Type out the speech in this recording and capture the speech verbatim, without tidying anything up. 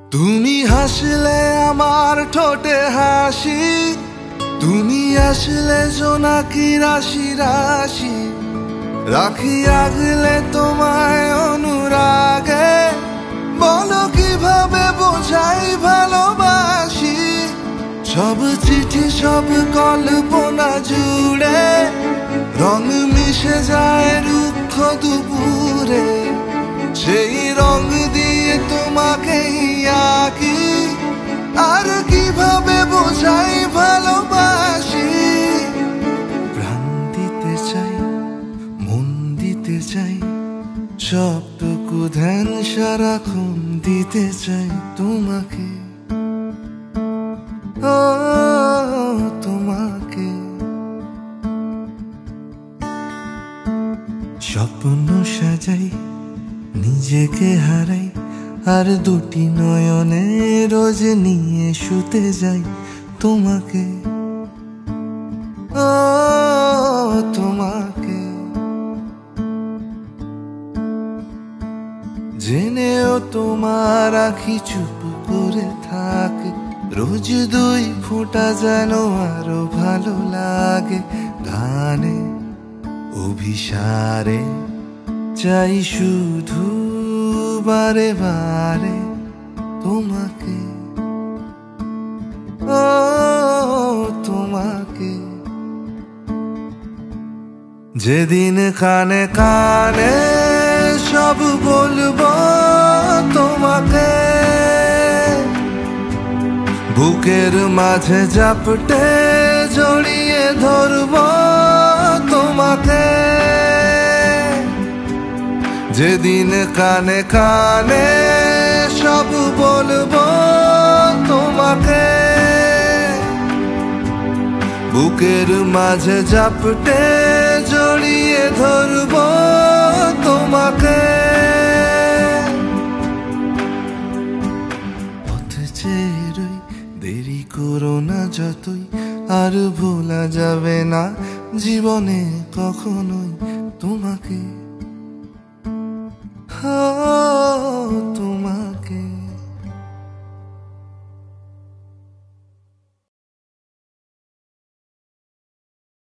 তুমি হাসলে আমার ঠোঁটে হাসি, তুমি আসলে জোনাকি রাশি রাশি, রাখি আগলে তোমায় অনুরাগে। বলো কিভাবে বোঝাই ভালোবাসি, সব চিঠি সব কল্পনা জুড়ে রং মিশে যায় রুক্ষ দুপুরে। সেই রং দিয়ে তোমাকে আঁকি, আর কিভাবে বোঝাই ভালোবাসি। প্রাণ দিতে চাই, মন দিতে চাই, সবটুকু ধ্যান সারাক্ষণ দিতে চাই তোমাকে, ও তোমাকে। স্বপ্ন সাজাই, নিজেকে হারাই, আর দুটি নয়নে রোজ নিয়ে শুতে যাই তোমাকে, ও তোমাকে। জেনেও তোমার আখি চুপ করে থাকে, রোজ দুই ফোঁটা যেন আরো ভালো লাগে। গানে অভিসারে চাই শুধু বারে বারে তোমাকে, ও তোমাকে। যেদিন কানে কানে সব বলবো তোমাকে, বুকের মাঝে জাপটে জড়িয়ে ধরবো তোমাকে। যেদিন কানে কানে সব বলবো তোমাকে, বুকের মাঝে জাপটে জড়িয়ে ধরবো তোমাকে। পথ চেয়ে রই, দেরি করো না যতই, আর ভোলা যাবে না জীবনে কখনোই তোমাকে, ও